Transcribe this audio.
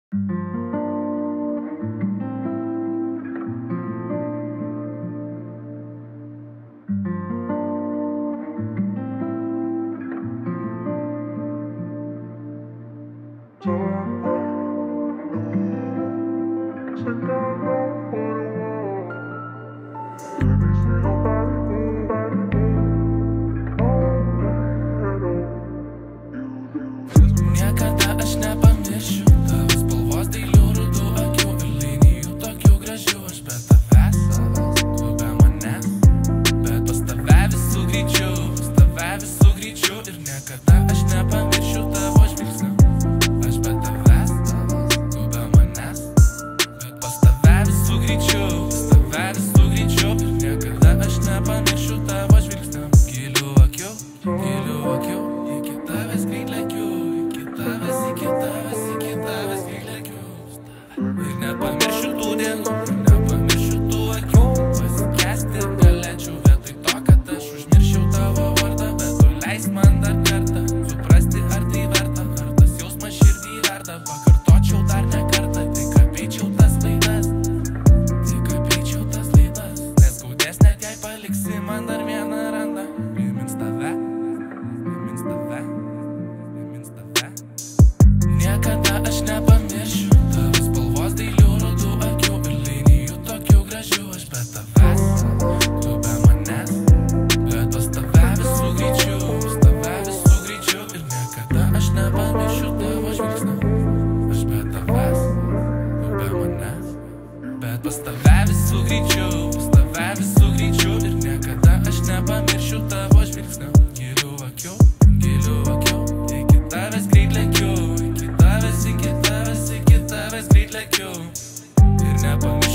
Niekada aš nepamiršiu tavo spalvos dailių rudų akių ir linijų tokių gražių. Aš be tavęs, tu be manęs, bet pas tave visų greičiu ir niekada aš nepamiršiu tavo žvilgsnio. Aš be tavęs, tu be manęs, bet pas tave visų greičiu ir niekada aš nepamiršiu tavo žvilgsnio. Gilių akių, iki tavęs greit lekiu. Iki tavęs greit lekiu. Ir nepamiršiu tų dienų, nepamiršiu tų akių. Pasikęsti galėčiau vietoj to, kad aš užmirščiau tavo vardą. Bet tu leisk man dar kartą suprasti, ar tai verta, ar tas jausmas širdį verda. Pakartočiau dar ne kartą, tik apeičiau tas laidas, nes skaudės net jei paliksi man dar vieną randą. Primins tave. Niekada aš nepamiršiu tavo spalvos dailių rudų akių ir linijų tokių gražių. Aš be tavęs, tu be manęs, bet pas tave visų greičiu ir niekada aš nepamiršiu tavo žvilgsnio. Aš be tavęs, tu be manęs, bet pas tave visų greičiu ir niekada aš nepamiršiu tavo žvilgsnio. Gilių akių, iki tavęs greit lekiu. Iki tavęs greit lekiu. Ir nepamiršiu